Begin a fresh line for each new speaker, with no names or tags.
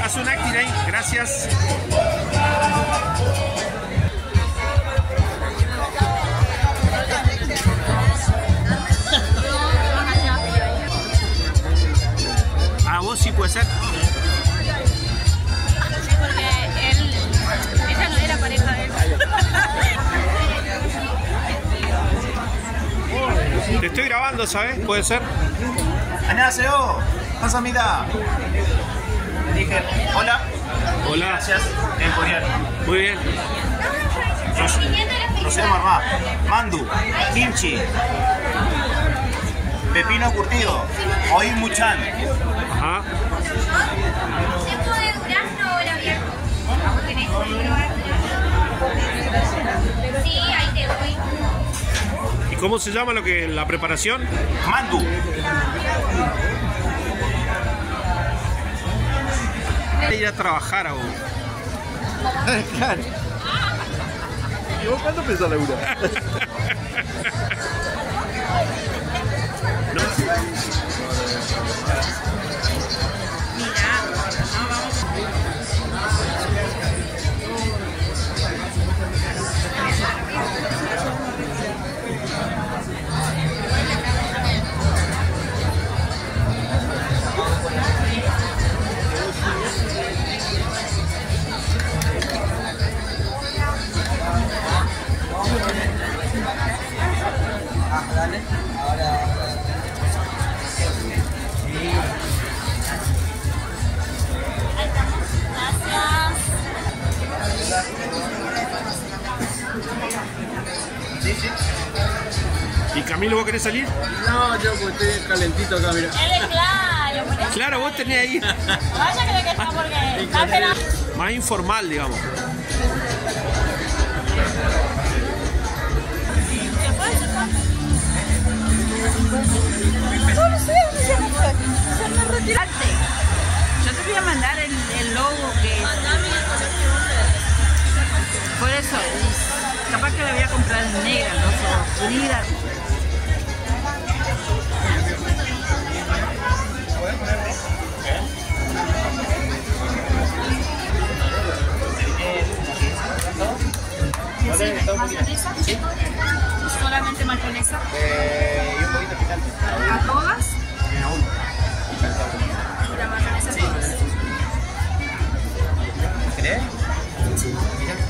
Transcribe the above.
Haz un acting ahí, gracias. ¿A vos sí puede ser?
Sí, porque ella no era pareja de él.
Te estoy grabando, ¿sabes? ¿Puede ser?
안녕하세요. 감사합니다. Dije, hola.
Hola.
Gracias. En coreano.
Muy bien.
Rosero marmá. Mandu. Kimchi. Pepino curtido. Oí muchan.
Ajá.
¿Tiempo de durazno o el abierto? Sí, ahí te doy.
¿Y cómo se llama la preparación?
Mandu.
Ir a trabajar a vos.
Claro. ¿Y vos cuándo empezás a laburar?
¿Y Camilo, vos querés salir?
No, yo pues estoy calentito acá, mira.
Él es claro, por eso.
Claro, vos tenés ahí.
Vaya creo que está porque está pelado.
Más informal, digamos.
Yo te voy a mandar el logo que... Por eso, capaz que la voy a comprar en negra, no sé, unida.
¿Mayonesa? ¿Solamente mayonesa?
Y un poquito picante.
¿A todas?
A uno.
¿Y la mayonesa a todas?
¿Querés? Mira.